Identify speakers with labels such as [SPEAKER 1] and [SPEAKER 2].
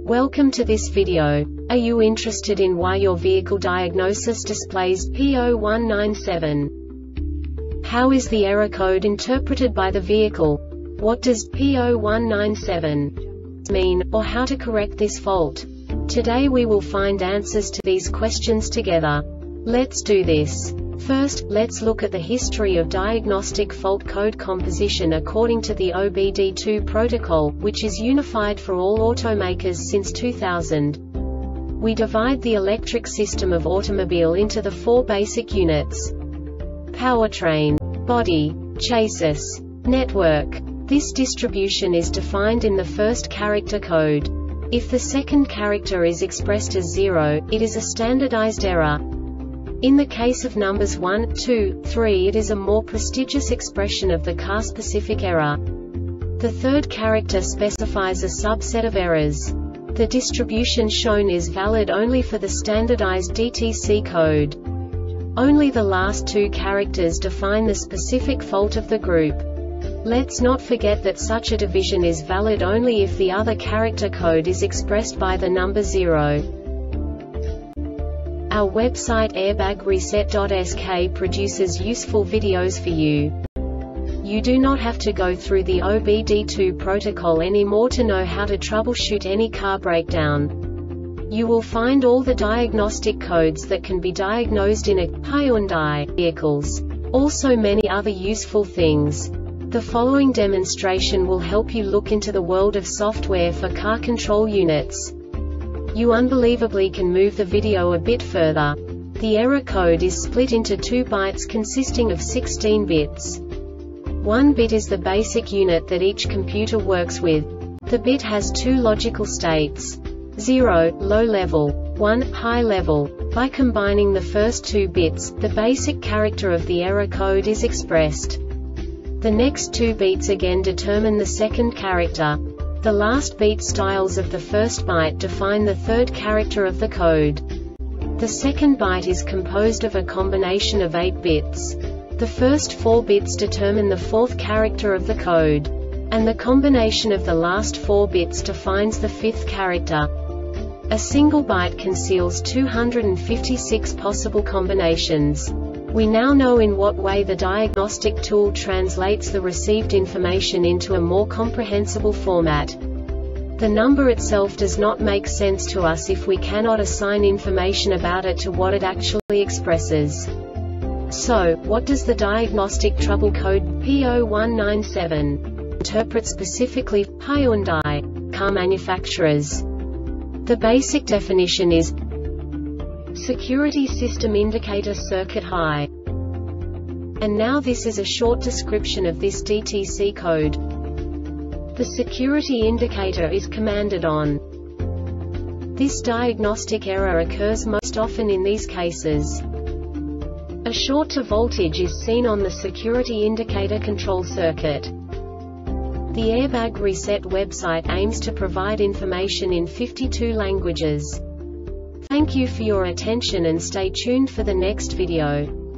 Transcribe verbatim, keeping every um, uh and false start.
[SPEAKER 1] Welcome to this video. Are you interested in why your vehicle diagnosis displays P zero one nine seven? How is the error code interpreted by the vehicle? What does P zero one nine seven mean, or how to correct this fault? Today we will find answers to these questions together. Let's do this. First, let's look at the history of diagnostic fault code composition according to the O B D two protocol, which is unified for all automakers since two thousand. We divide the electric system of automobile into the four basic units: powertrain, body, chassis, network. This distribution is defined in the first character code. If the second character is expressed as zero, it is a standardized error. In the case of numbers one, two, three, it is a more prestigious expression of the car-specific error. The third character specifies a subset of errors. The distribution shown is valid only for the standardized D T C code. Only the last two characters define the specific fault of the group. Let's not forget that such a division is valid only if the other character code is expressed by the number zero. Our website airbag reset dot S K produces useful videos for you. You do not have to go through the O B D two protocol anymore to know how to troubleshoot any car breakdown. You will find all the diagnostic codes that can be diagnosed in a Hyundai vehicles. Also many other useful things. The following demonstration will help you look into the world of software for car control units. You unbelievably can move the video a bit further. The error code is split into two bytes consisting of sixteen bits. One bit is the basic unit that each computer works with. The bit has two logical states: zero, low level, one, high level. By combining the first two bits, the basic character of the error code is expressed. The next two bits again determine the second character. The last beat styles of the first byte define the third character of the code. The second byte is composed of a combination of eight bits. The first four bits determine the fourth character of the code. And the combination of the last four bits defines the fifth character. A single byte conceals two hundred fifty-six possible combinations. We now know in what way the diagnostic tool translates the received information into a more comprehensible format. The number itself does not make sense to us if we cannot assign information about it to what it actually expresses. So, what does the diagnostic trouble code P zero one nine seven interpret specifically for Hyundai car manufacturers? The basic definition is Security System Indicator Circuit High. And now this is a short description of this D T C code. The security indicator is commanded on. This diagnostic error occurs most often in these cases. A short to voltage is seen on the security indicator control circuit. The Airbag Reset website aims to provide information in fifty-two languages. Thank you for your attention and stay tuned for the next video.